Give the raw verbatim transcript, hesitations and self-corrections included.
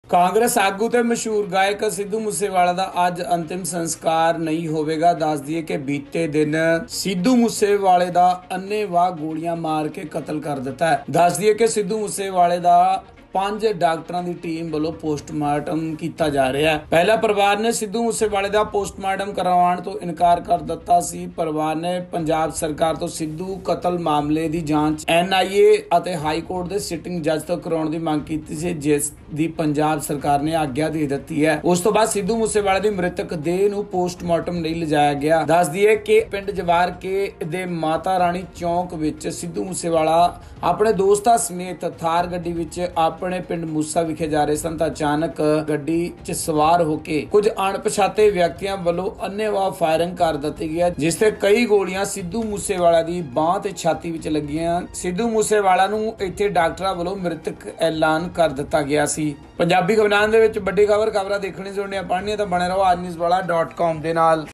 ਕਾਂਗਰਸ ਆਗੂ ਤੇ ਮਸ਼ਹੂਰ ਗਾਇਕ ਸਿੱਧੂ ਮੂਸੇਵਾਲਾ ਦਾ ਅੱਜ ਅੰਤਿਮ ਸੰਸਕਾਰ ਨਹੀਂ ਹੋਵੇਗਾ। ਦੱਸ ਦਈਏ ਕਿ ਬੀਤੇ ਦਿਨ ਸਿੱਧੂ ਮੂਸੇਵਾਲੇ ਦਾ ਅੰਨ੍ਹੇਵਾਹ ਗੋਲੀਆਂ ਮਾਰ ਕੇ ਕਤਲ ਕਰ ਦਿੱਤਾ ਹੈ। ਦੱਸ ਦਈਏ ਕਿ ਸਿੱਧੂ ਮੂਸੇਵਾਲੇ ਦਾ ਪੰਜ ਡਾਕਟਰਾਂ ਦੀ ਟੀਮ ਵੱਲੋਂ ਪੋਸਟਮਾਰਟਮ ਕੀਤਾ ਜਾ ਰਿਹਾ ਹੈ। ਪਹਿਲਾ ਪਰਿਵਾਰ ਨੇ ਸਿੱਧੂ ਮੂਸੇਵਾਲੇ ਦਾ ਪੋਸਟਮਾਰਟਮ ਕਰਵਾਉਣ ਤੋਂ ਇਨਕਾਰ ਕਰ ਦਿੱਤਾ ਸੀ। ਪਰਿਵਾਰ ਨੇ ਪੰਜਾਬ ਸਰਕਾਰ ਤੋਂ ਸਿੱਧੂ ਕਤਲ ਮਾਮਲੇ ਦੀ ਜਾਂਚ ਐਨ ਆਈ ਏ ਅਤੇ ਹਾਈ ਕੋਰਟ ਦੇ ਸਿਟਿੰਗ ਜੱਜ ਤੋਂ ਕਰਾਉਣ ਦੀ ਮੰਗ ਕੀਤੀ ਸੀ, ਜਿਸ ਦੀ ਪੰਜਾਬ ਸਰਕਾਰ ਨੇ ਆਗਿਆ ਦੇ ਦਿੱਤੀ ਹੈ। ਉਸ ਤੋਂ ਬਾਅਦ ਸਿੱਧੂ ਮੂਸੇਵਾਲੇ ਦੀ ਮ੍ਰਿਤਕ ਦੇਹ ਨੂੰ ਪੋਸਟਮਾਰਟਮ ਲਈ ਲਿਜਾਇਆ ਗਿਆ। ਦੱਸ ਦਈਏ ਕਿ ਪਿੰਡ ਜਵਾਰ ਕੇ ਦੇ ਮਾਤਾ ਰਾਣੀ ਚੌਂਕ ਵਿੱਚ ਸਿੱਧੂ ਮੂਸੇਵਾਲਾ ਆਪਣੇ ਦੋਸਤਾਂ ਸਮੇਤ ਥਾਰ ਗੱਡੀ ਵਿੱਚ ਆਪਣੇ ਪਿੰਡ ਮੂਸਾ ਵਿਖੇ ਜਾ ਰਹੇ ਸਨ ਤਾਂ ਅਚਾਨਕ ਗੱਡੀ 'ਚ ਸਵਾਰ ਹੋ ਕੇ ਕੁਝ ਅਣਪਛਾਤੇ ਵਿਅਕਤੀਆਂ ਵੱਲੋਂ ਅੰਨ੍ਹੇਵਾਹ ਫਾਇਰਿੰਗ ਕਰ ਦਿੱਤੀ ਗਈ, ਜਿਸ ਤੇ ਕਈ ਗੋਲੀਆਂ ਸਿੱਧੂ ਮੂਸੇਵਾਲਾ ਦੀ ਬਾਂਹ ਤੇ ਛਾਤੀ ਵਿੱਚ ਲੱਗੀਆਂ। ਸਿੱਧੂ ਮੂਸੇਵਾਲਾ ਨੂੰ ਇੱਥੇ ਡਾਕਟਰਾਂ ਵੱਲੋਂ ਮ੍ਰਿਤਕ ਐਲਾਨ ਕਰ ਦਿੱਤਾ ਗਿਆ ਸੀ। ਪੰਜਾਬੀ ਖਬਰਾਂ ਦੇ ਵਿੱਚ ਵੱਡੀ ਖਬਰ ਖਬਰਾਂ ਦੇਖਣੀ ਸੁਣਨੀਆਂ ਪੜ੍ਹਨੀਆਂ ਤਾਂ ਬਣੇ ਰਹੋ ਅੱਜ ਨਿਊਜ਼ ਵਾਲਾ ਡਾਟ ਕਾਮ ਦੇ ਨਾਲ।